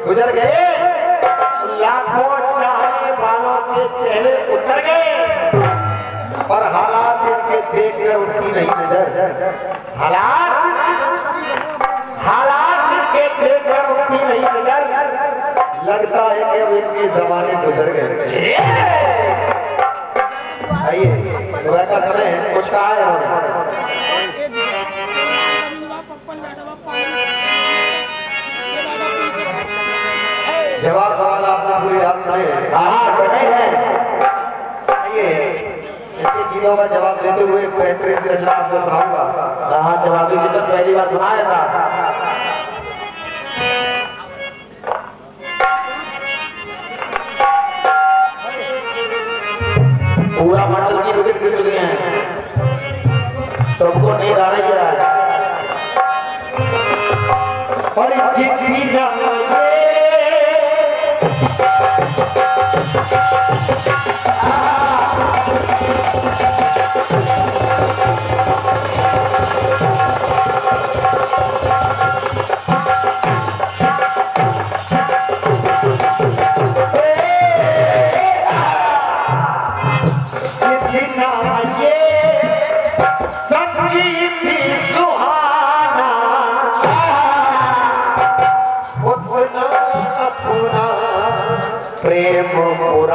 गुजर गए, लाखों चाहने वालों के चेहरे उतर गए, पर हालात इनके देखकर उनकी नहीं नजर। हालात इनके देखकर उनकी नहीं नजर। लगता है कि अब इनके जमाने गुजर गए। आइए, सुबह का समय है, कुछ कहा है उन्होंने? जवाब सवाल आपने पूरी रात सुने हैं? हाँ सुने हैं। आइए, इनके चीजों का जवाब देते हुए बेहतरीन रचना आपको सुनाऊंगा। हाँ, जवाबी की तो पहली बार सुनाया था। पूरा मंडल की विकेट गिर चुकी हैं, सबको नींद आ रही है। और चिट्ठी प्रेम पुराण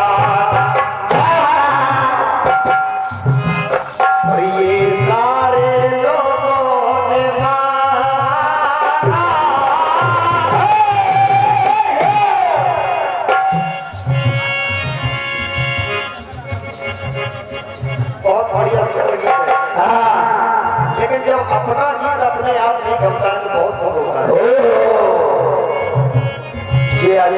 और ये सारे लोगों ने बहुत बढ़िया सुंदर गीत है। लेकिन जब अपना गीत अपने आप नहीं गलता है तो बहुत दुख होता है। ये आगे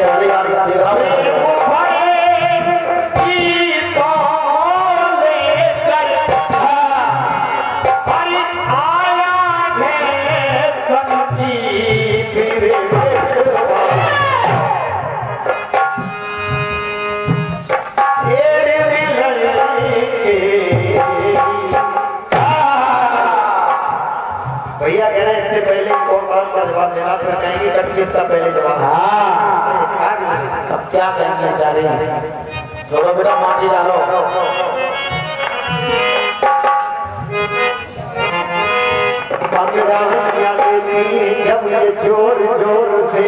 भैया कह रहे हैं इससे पहले कौन कौन का जवाब देना, फिर कहेंगे कट किसका पहले जवाब। अब क्या कहेंगे बेचारे, छोड़ो बेटा माटी डालो। जब ये जोर जोर से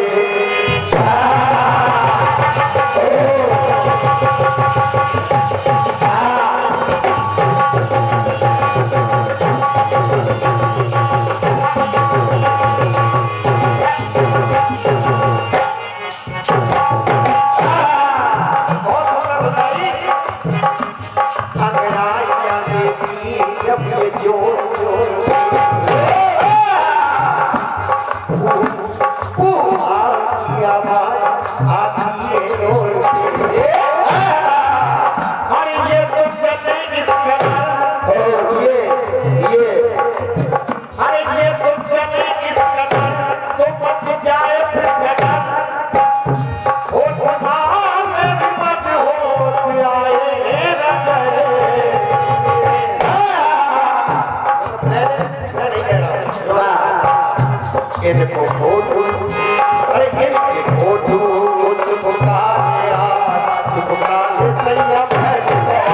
इनको फोटो अरे इनके फोटो चुपका लिया चुपका ले सैया बैठ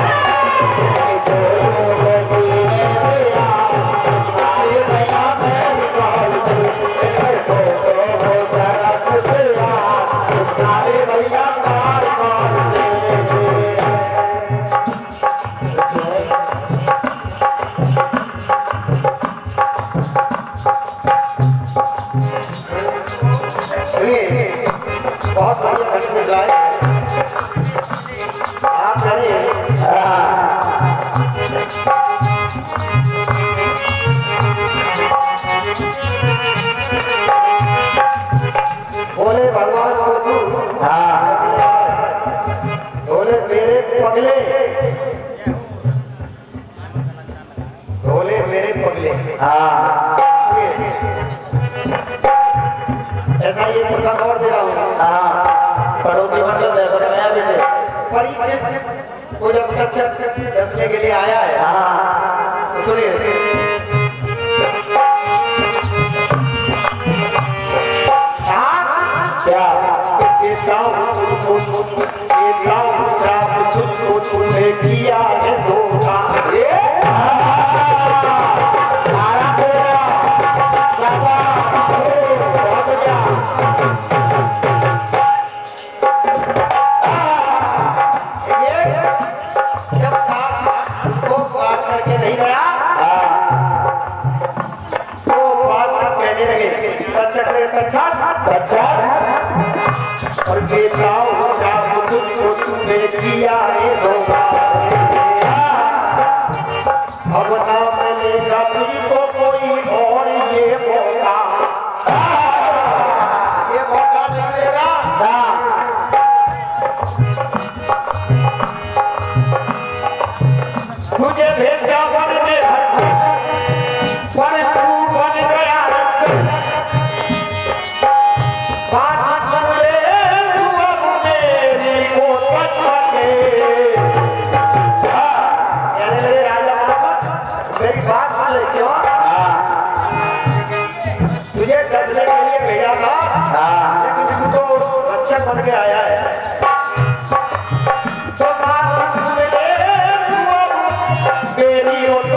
बहुत बढ़िया घटना जाए आप करें। बोले भगवान को तू बोले मेरे पगले बोले मेरे पगले ऐसा ये प्रसंग और दे रहा हूँ। पड़ोसी मंडल जैसा बनाया भी थे परीक्षित को जब कक्षा दसने के लिए आया है तो सुनिए क्या किया है धोखा और तुमने किया रे धोखा अब ना मिलेगा तुझको कोई और ये मौका नहीं मिलेगा ना तुझे भेजा बनने पर तू बन गया बन के आया है तो मेरी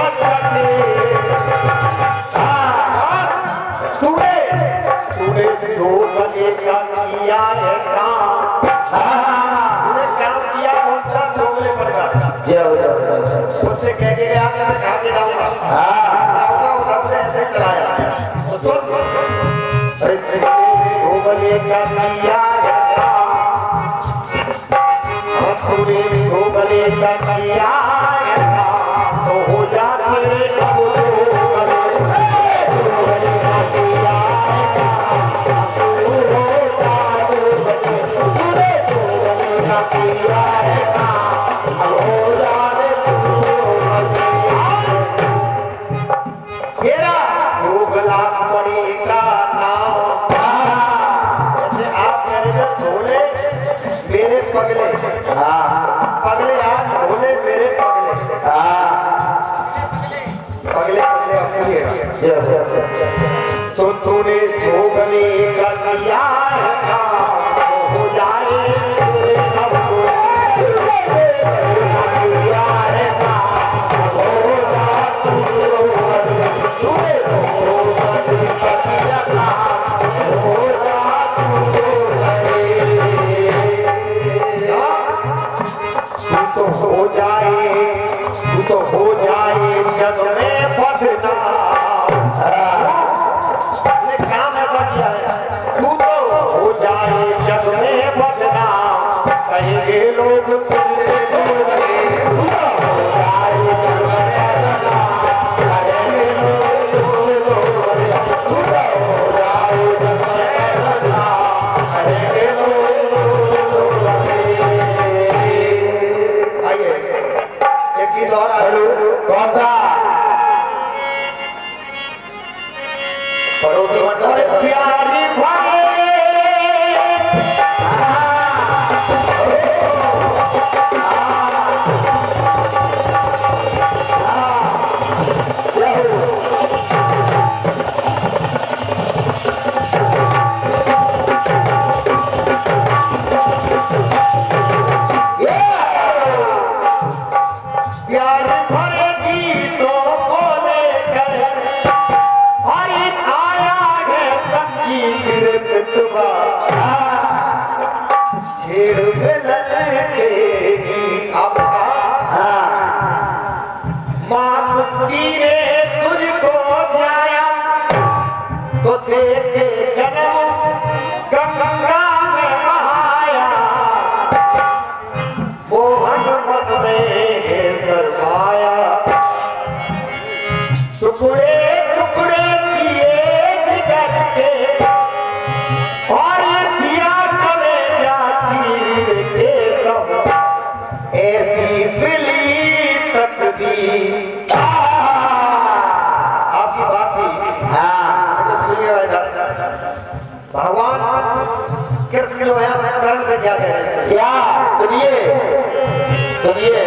तूने दो बजे का किया है काम काम किया कौन सा दोगले पड़ेगा उससे कह के गया मैं खा के जाऊंगा उधर से ऐसे चलाया सुन दो बजे का किया तूने दो गले का किया तो हो जाते अब पगले आज भोले मेरे पगले अपने लिए तो तूने दो गले का किया हो जाए तो हो जाए जग में बदनाम काम ऐसा किया है तू तो हो जाए जग में बदनाम कहेंगे लोग तुझसे दूर प्यारी तुझको जाया तो देखे जन्म गंगा में बहाया मोहन मन में शर्माया टुकड़े टुकड़े किए जिगर के और दिया चले जा चीर के सब ऐसी मिली तकदीर भगवान कृष्ण जो है कर्ण से क्या कह रहे हैं क्या सुनिए सुनिए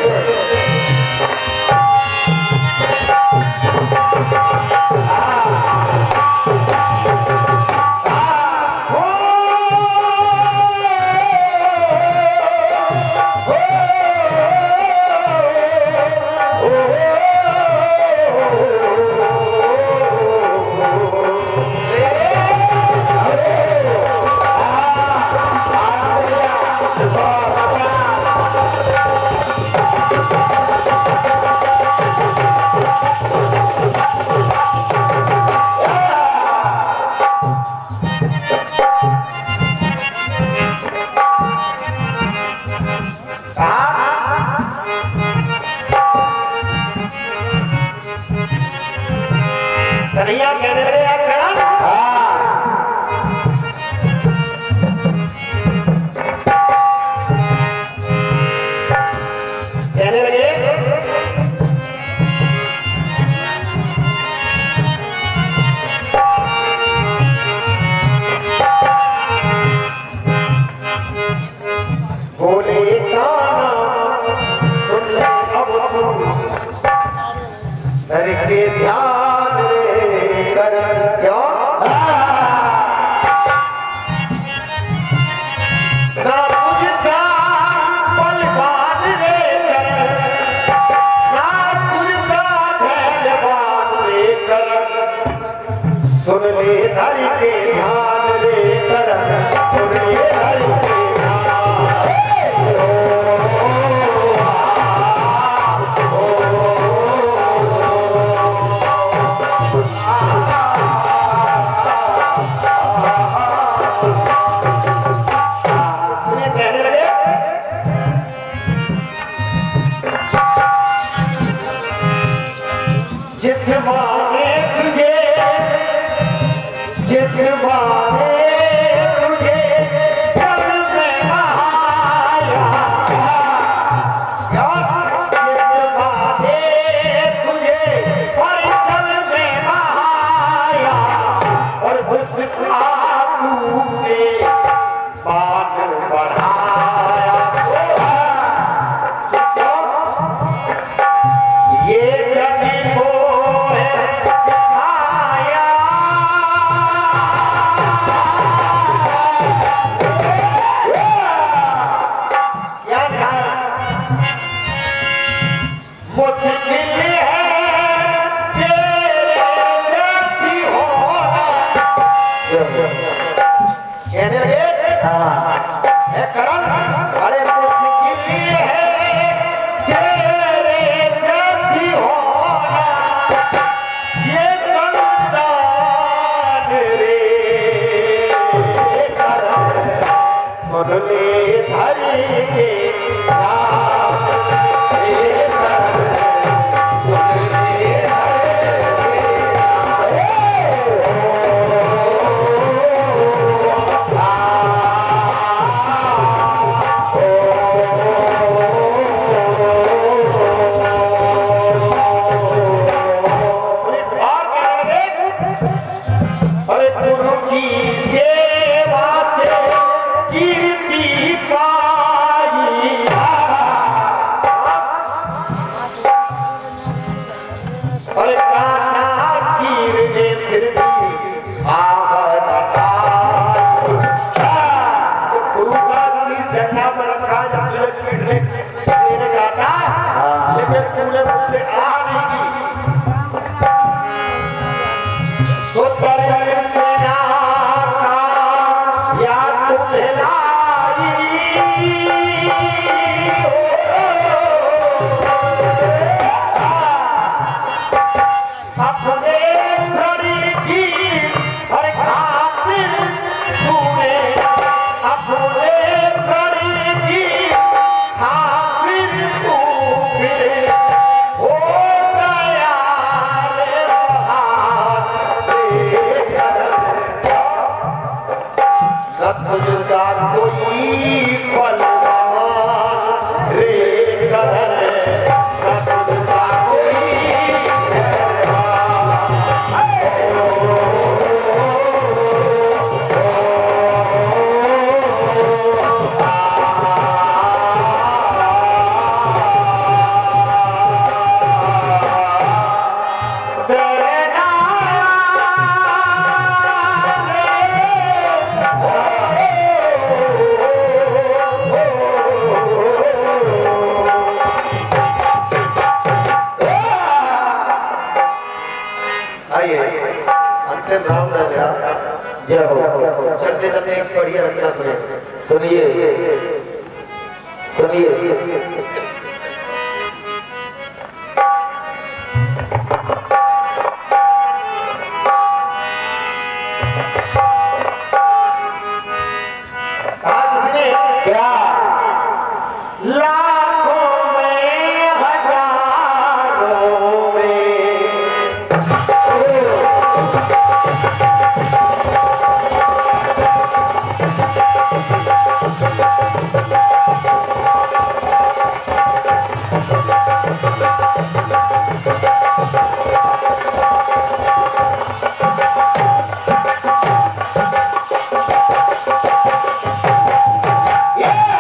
ध्यान लेकर क्यों ना तुझका बलवान लेकर ना तुझका धैर्यवान लेकर सुन ले धर के ध्यान लेकर सुन ले धर के जिस माने तुझे जिस माने तुझे जल में बहाया जिस माने तुझे और जल में बहाया और उसका तूने मान बढ़ाया ये जब को चलते चलते एक बढ़िया रचना सुनिए कहा किसने क्या लाखों में हजारों में Yeah!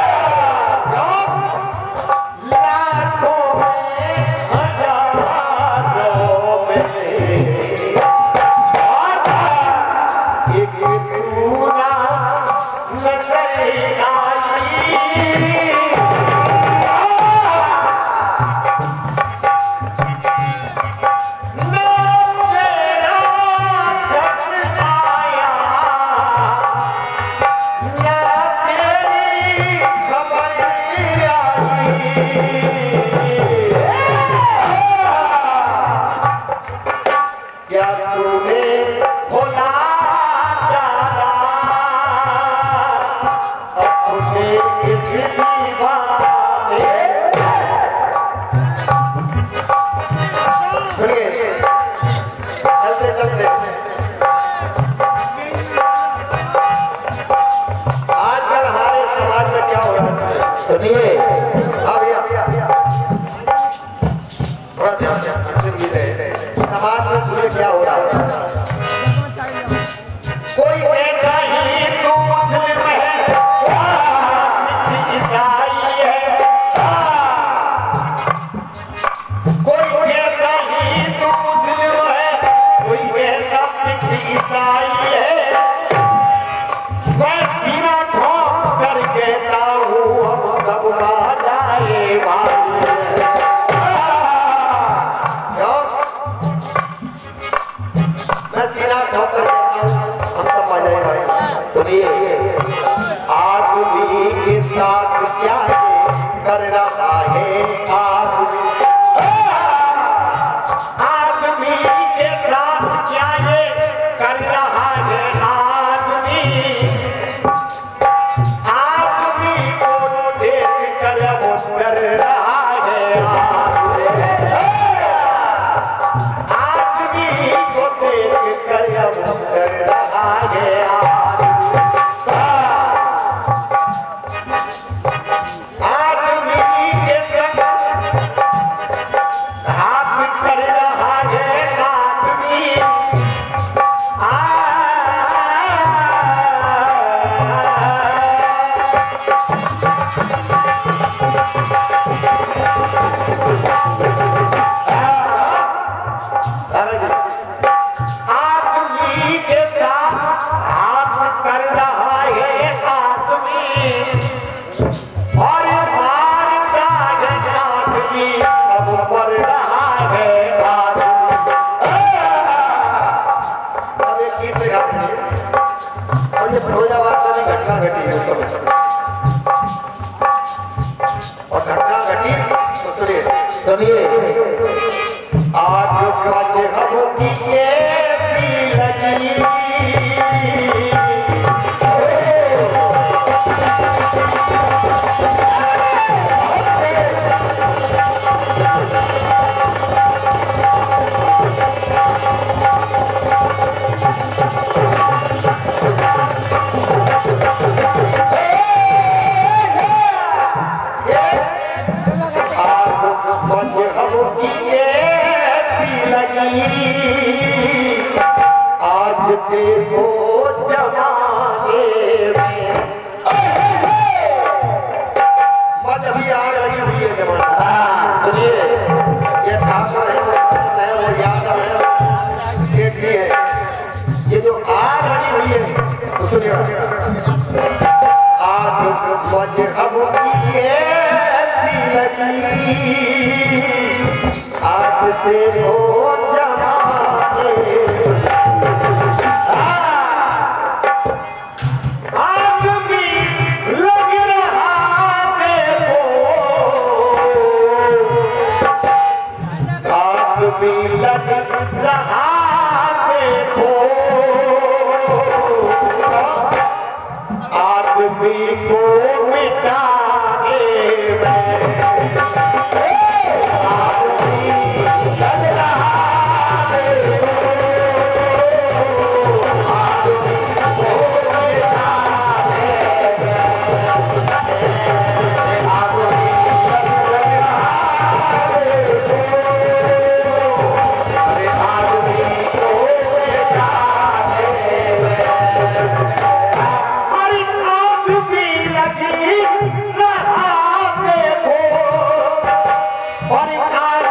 और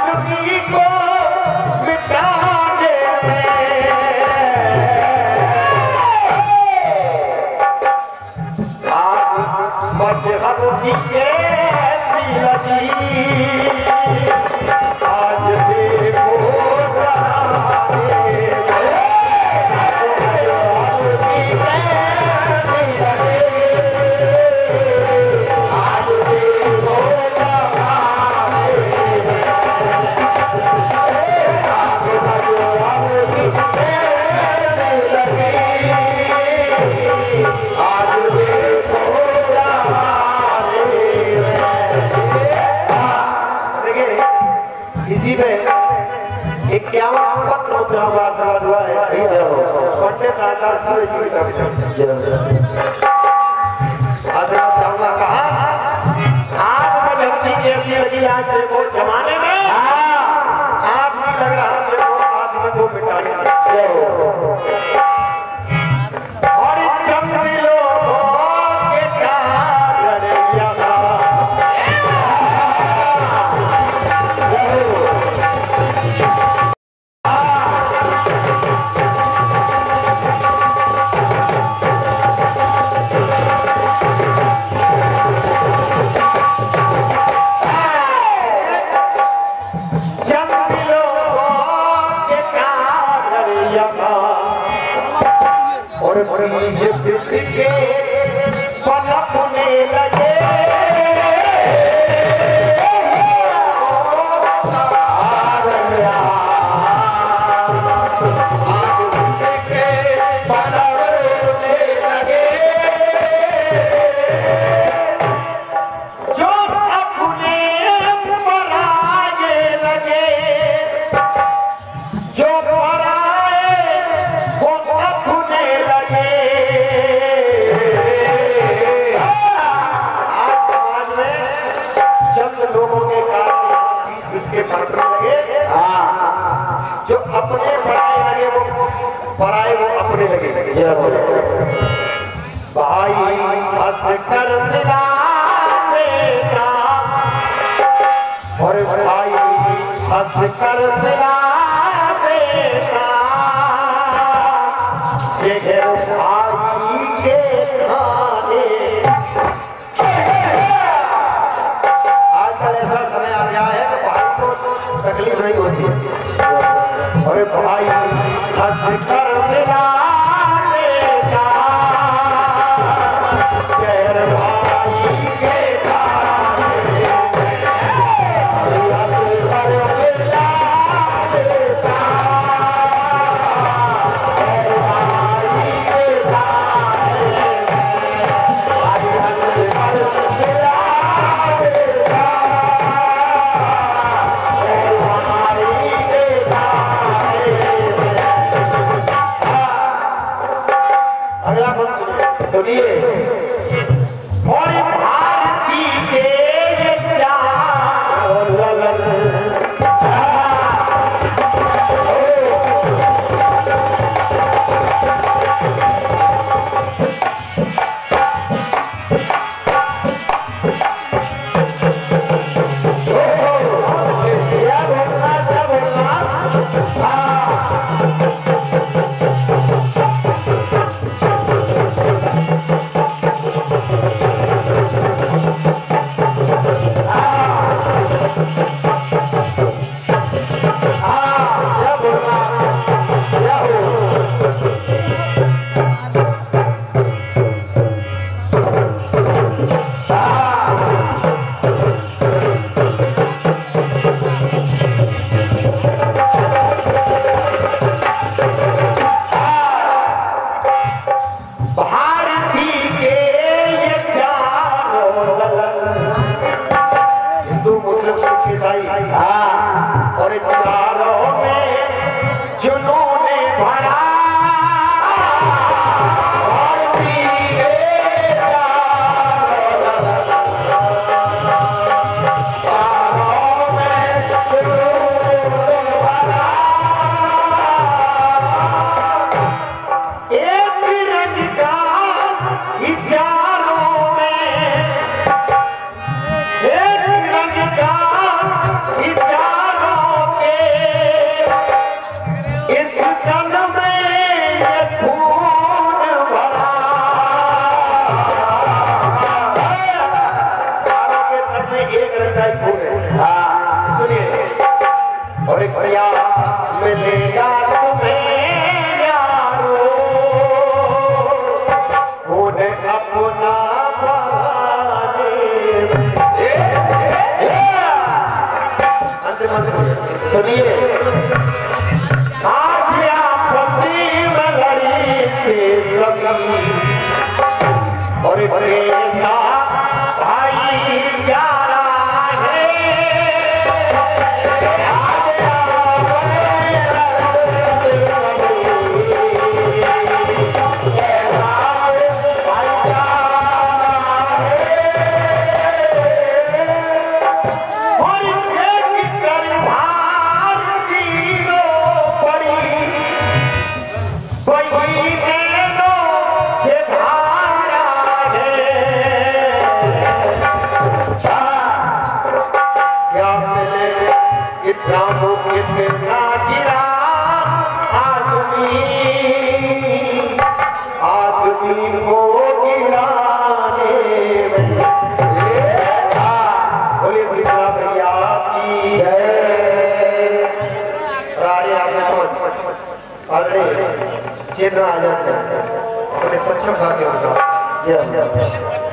बचहती कैसी लगी आज देखो हुआ है पंडित आकाश की तरफ चाहूंगा कहा आज बचहती कैसी लगी आज देखो जमाने में आप भी लग रहा देखो आदमी को मिटाने और चंद लोगों के किसके पनपने लगे जो अपने पराए लगे जो पराए वो अपने लगे लोगों के कारण इसके पड़ने लगे जो अपने पढ़ाए लगे वो पढ़ाए वो अपने लगे भाई हंस कर मिला देना और भाई हंस कर मिला देना जिगर भाई के खाने तकलीफ नहीं होती और भाई हंस कर मिला देता शहर भाई के सुनिए और भारती के चार ललन और चारों में जुनून भरा ऑलरेडी चेतना आ जाते हैं अपने सक्षम साथियों के साथ।